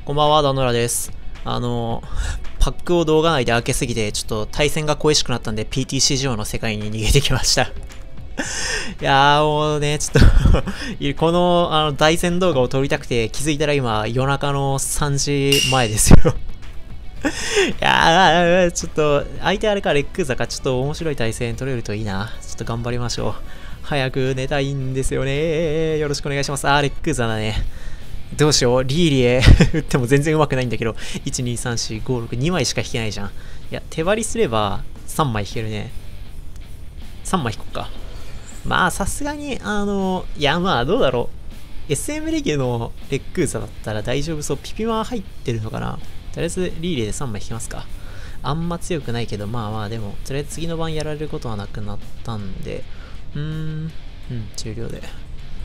こんばんは、ダノラです。パックを動画内で開けすぎて、ちょっと対戦が恋しくなったんで、PTC 上の世界に逃げてきました。いやーもうね、ちょっとこの、対戦動画を撮りたくて、気づいたら今、夜中の3時前ですよ。いやー、ちょっと、相手あれか、レックーザか、ちょっと面白い対戦取れるといいな。ちょっと頑張りましょう。早く寝たいんですよね。よろしくお願いします。レックーザだね。どうしよう、リーリエ打っても全然上手くないんだけど、1、2、3、4、5、6、2枚しか引けないじゃん。いや、手張りすれば3枚引けるね。3枚引こっか。まあ、さすがに、いや、まあ、どうだろう。SM レゲのレックーザだったら大丈夫そう。ピピマ入ってるのかな。とりあえず、リーリエで3枚引きますか。あんま強くないけど、まあまあ、でも、とりあえず次の番やられることはなくなったんで、終了で。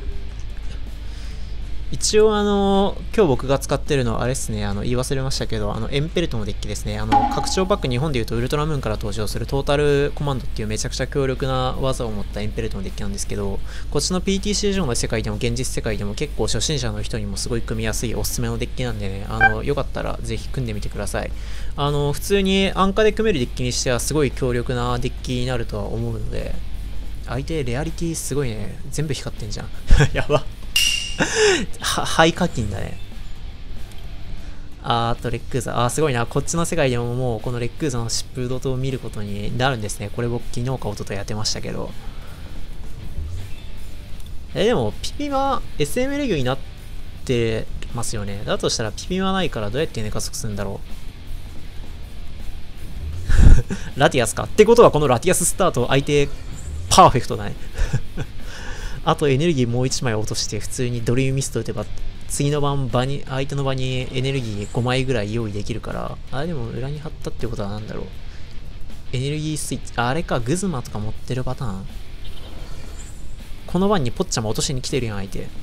一応今日僕が使ってるのはあれですね、言い忘れましたけど、エンペルトのデッキですね。拡張パック日本で言うとウルトラムーンから登場するトータルコマンドっていうめちゃくちゃ強力な技を持ったエンペルトのデッキなんですけど、こっちの PTC 上の世界でも現実世界でも結構初心者の人にもすごい組みやすいおすすめのデッキなんでね、よかったらぜひ組んでみてください。普通に安価で組めるデッキにしてはすごい強力なデッキになるとは思うので、相手レアリティすごいね、全部光ってんじゃん。やば。肺課金だね。あとレックーザ。すごいな。こっちの世界でももうこのレックーザの疾風怒涛を見ることになるんですね。これ僕昨日か一昨日やってましたけど。でも、ピピマ、SM レギュになってますよね。だとしたらピピマないからどうやって寝加速するんだろう。ラティアスか。ってことはこのラティアススタート相手パーフェクトだね。あとエネルギーもう1枚落として普通にドリームミスト打てば次の番相手の場にエネルギー5枚ぐらい用意できるから、でも裏に貼ったってことはなんだろう。エネルギースイッチ、あれか、グズマとか持ってるパターン。この番にポッチャも落としに来てるやん、相手。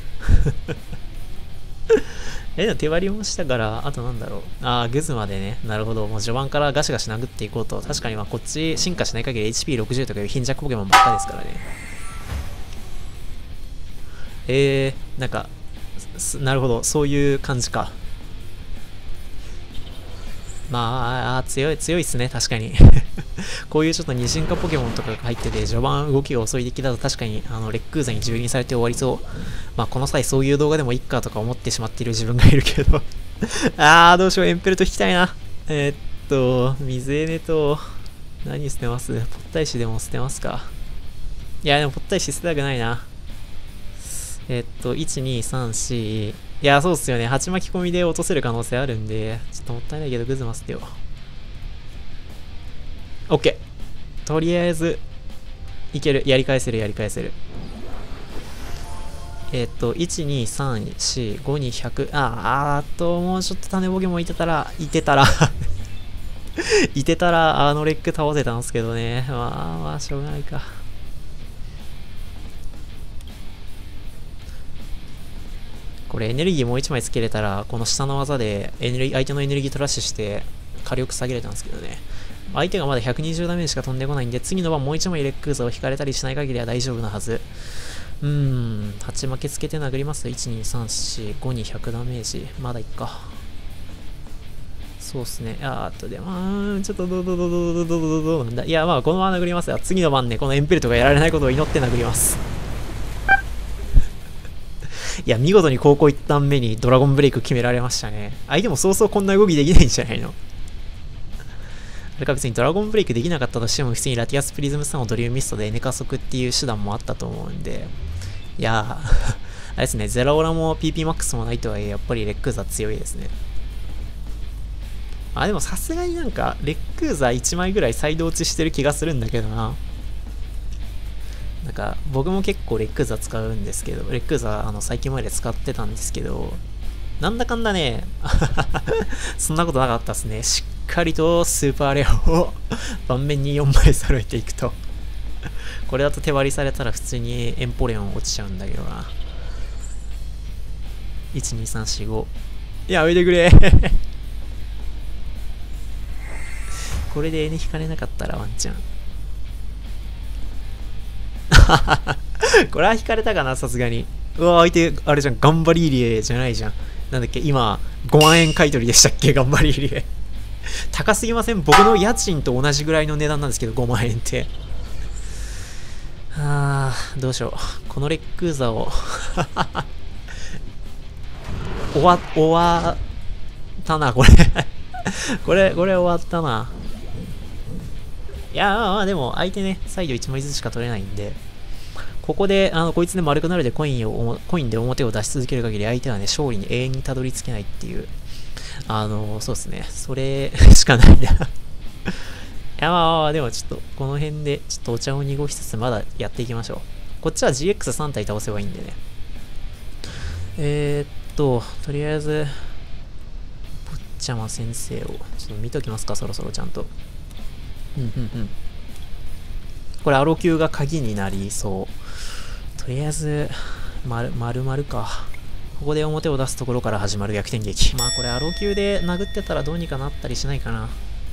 でも手割りもしたから、あとなんだろう。グズマでね。なるほど。もう序盤からガシガシ殴っていこうと。確かにこっち進化しない限り HP60 とかいう貧弱ポケモンばっかですからね。なんか、なるほど、そういう感じか。まあ、強いっすね、確かに。こういうちょっと二進化ポケモンとかが入ってて、序盤動きが遅いデッキだと確かに、レックーザに蹂躙されて終わりそう。まあ、この際そういう動画でもいっかとか思ってしまっている自分がいるけど。どうしよう、エンペルト引きたいな。水エネと、何捨てます？ポッタイシでも捨てますか。いや、でもポッタイシ捨てたくないな。1、2、3、4。いや、そうっすよね。鉢巻き込みで落とせる可能性あるんで、ちょっともったいないけど、グズマ捨てよう。OK。とりあえず、いける。やり返せる。1、2、3、4、5に100。もうちょっと種ボケもいてたら、いてたら、レック倒せたんすけどね。まあ、しょうがないか。これエネルギーもう1枚つけれたら、この下の技で相手のエネルギートラッシュして火力下げれたんですけどね。相手がまだ120ダメージしか飛んでこないんで、次の番もう1枚レックーザを引かれたりしない限りは大丈夫なはず。鉢負けつけて殴ります。1、2、3、4、5に100ダメージ。まだいっか。そうっすね。でも、ちょっとどうなんだ。いや、まあ、このまま殴りますよ。次の番ね、このエンペルトがやられないことを祈って殴ります。いや、見事に高校一旦目にドラゴンブレイク決められましたね。相手もそうそうこんな動きできないんじゃないの？あれか別にドラゴンブレイクできなかったとしても、普通にラティアスプリズム3をドリームミストでエネ加速っていう手段もあったと思うんで。いやー、あれですね、ゼラオラも PPMAX もないとはいえ、やっぱりレックーザ強いですね。でもさすがになんか、レックーザ1枚ぐらいサイド落ちしてる気がするんだけどな。なんか僕も結構レックーザ使うんですけど、レックーザ最近まで使ってたんですけど、なんだかんだね、そんなことなかったですね。しっかりとスーパーレアを盤面に4枚揃えていくと。これだと手割りされたら普通にエンポレオン落ちちゃうんだけどな。1、2、3、4、5。やめてくれ。これで N 引かれなかったらワンチャン。これは引かれたかな、さすがに。うわ、相手、あれじゃん、頑張り入れじゃないじゃん。 なんだっけ、今、5万円買い取りでしたっけ、頑張り入れ。高すぎません？僕の家賃と同じぐらいの値段なんですけど、5万円って。どうしよう。このレックーザを終わったな、これこれ終わったな。いやー、でも相手ね、サイド1枚ずつしか取れないんで、ここで、こいつで丸くなるでコインで表を出し続ける限り、相手はね、勝利に永遠にたどり着けないっていう、そうですね、それしかないな。いや、まあ、でもちょっと、この辺で、ちょっとお茶を濁しつつ、まだやっていきましょう。こっちは GX3 体倒せばいいんでね。とりあえず、ポッチャマ先生を、ちょっと見ときますか、そろそろちゃんと。これ、アロ級が鍵になりそう。とりあえず、丸か。ここで表を出すところから始まる逆転劇。まあこれアロ級で殴ってたらどうにかなったりしないかな。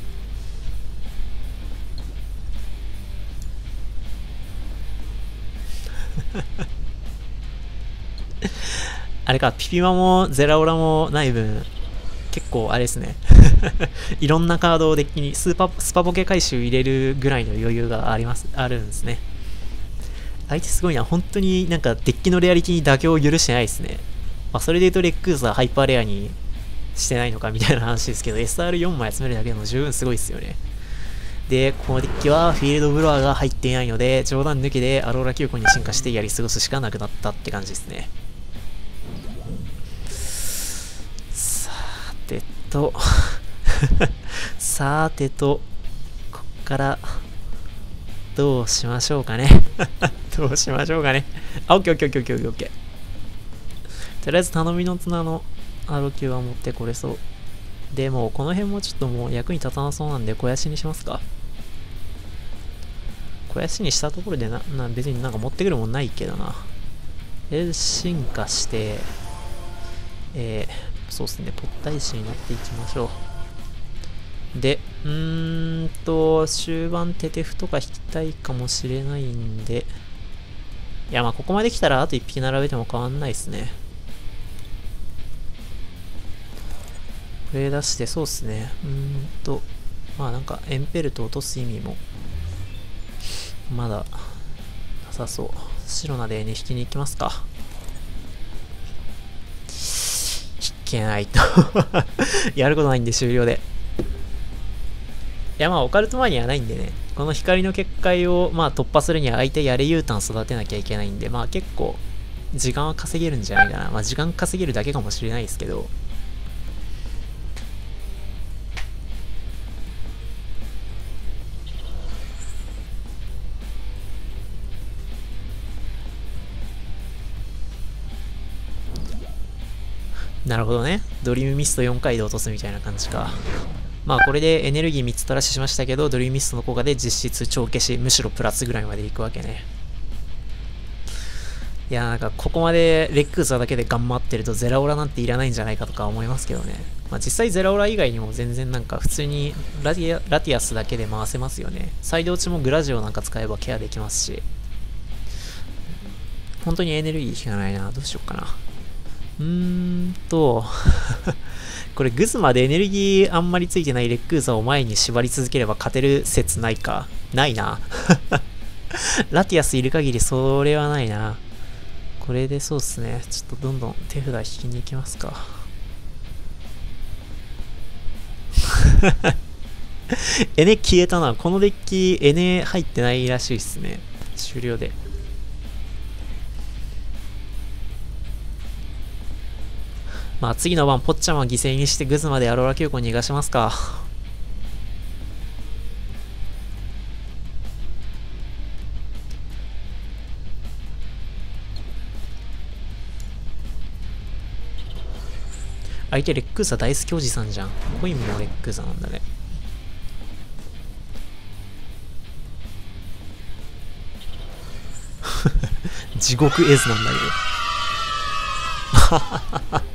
あれか、ピピマもゼラオラもない分、結構あれですね。いろんなカードをデッキにスパポケ回収入れるぐらいの余裕があるんですね。相手すごいな。本当になんかデッキのレアリティに妥協を許してないですね。まあそれで言うとレックーザーハイパーレアにしてないのかみたいな話ですけど、SR4 枚集めるだけでも十分すごいですよね。で、このデッキはフィールドブロワーが入っていないので、冗談抜きでアローラ9個に進化してやり過ごすしかなくなったって感じですね。さてと、こっからどうしましょうかね。どうしましょうかね。オッケーオッケーオッケーオッケーオッケー。とりあえず頼みの綱のアロキューは持ってこれそう。でもこの辺もちょっともう役に立たなそうなんで肥やしにしますか。肥やしにしたところで別になんか持ってくるもんないけどな。で、進化して、そうですね、ポッタイシになっていきましょう。で、終盤テテフとか引きたいかもしれないんで、いや、まあここまで来たらあと1匹並べても変わんないですね。これ出して、そうっすね。まあなんかエンペルト落とす意味も、まだなさそう。白なでね、引きに行きますか。引けないと。やることないんで終了で。いやまあオカルト前にはないんでね、この光の結界をまあ突破するには相手やれ U ターン育てなきゃいけないんで、まあ結構時間は稼げるんじゃないかな。まあ時間稼げるだけかもしれないですけど、なるほどね。ドリームミスト4回で落とすみたいな感じか。まあこれでエネルギー3つ垂らししましたけど、ドリームミストの効果で実質超消し、むしろプラスぐらいまでいくわけね。いやなんかここまでレックーザーだけで頑張ってるとゼラオラなんていらないんじゃないかとか思いますけどね。まあ実際ゼラオラ以外にも全然なんか普通にラティアスだけで回せますよね。サイド落ちもグラジオなんか使えばケアできますし。本当にエネルギー引かないな。どうしようかな。これグズマでエネルギーあんまりついてないレックーザを前に縛り続ければ勝てる説ないか。ないな。ラティアスいる限りそれはないな。これでそうっすね。ちょっとどんどん手札引きに行きますか。エネ消えたな。このデッキエネ入ってないらしいっすね。終了で。まあ次の番ポッチャマン犠牲にしてグズマでアローラ9個逃がしますか。相手レックーザ大好きおじさんじゃん。コインもレックーザなんだね。地獄絵図なんだけど。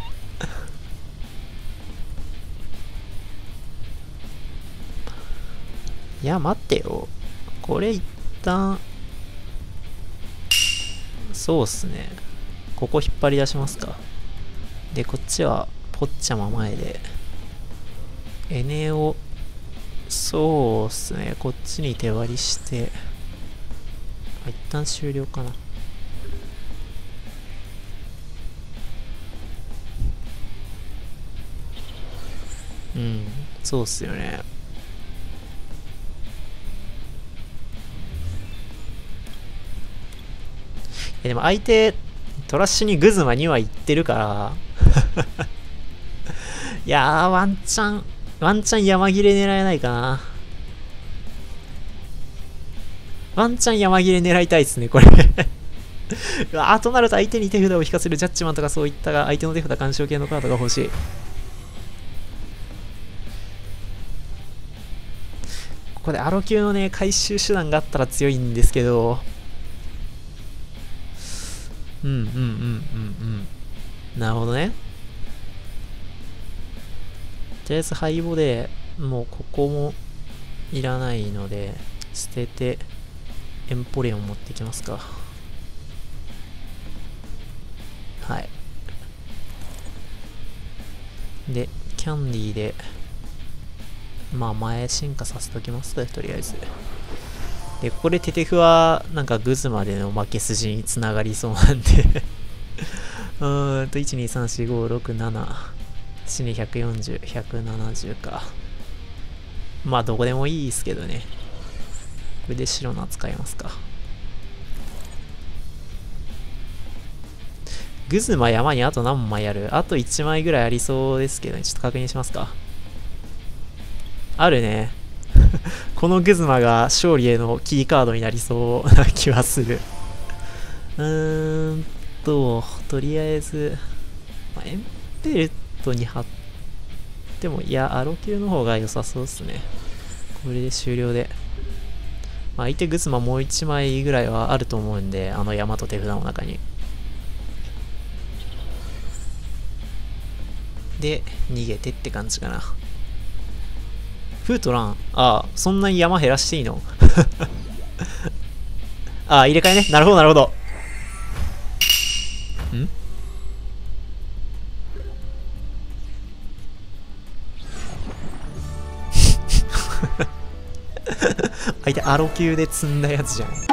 いや、待ってよ。これ一旦、そうっすね。ここ引っ張り出しますか。 で、こっちは、ポッチャマ前で、エネを、そうっすね、こっちに手割りして、一旦終了かな。うん、そうっすよね。でも相手、トラッシュにグズマには行ってるからいやー、ワンチャン山切れ狙えないかな。ワンチャン山切れ狙いたいっすね、これとなると相手に手札を引かせるジャッジマンとかそういったが、相手の手札干渉系のカードが欲しい。ここでアロ級のね、回収手段があったら強いんですけど、なるほどね。とりあえず敗北で、もうここもいらないので、捨てて、エンポレオン持ってきますか。はい。で、キャンディーで、まあ前進化させときますか、とりあえず。で、ここでテテフは、なんかグズまでの負け筋につながりそうなんで1、2、3、4、5、6、7、4に140、170か。まあどこでもいいですけどね。これで白の使いますか。グズマ山にあと何枚ある？あと1枚ぐらいありそうですけどね。ちょっと確認しますか。あるね。このグズマが勝利へのキーカードになりそうな気はする。とりあえず、まあ、エンペルトに貼っても、いや、アロ級の方が良さそうですね。これで終了で。まあ、相手グズマもう1枚ぐらいはあると思うんで、あの山と手札の中に。で、逃げてって感じかな。フートラン、そんなに山減らしていいの入れ替えね。なるほど、なるほど。ん相手アロ級で積んだやつじゃん。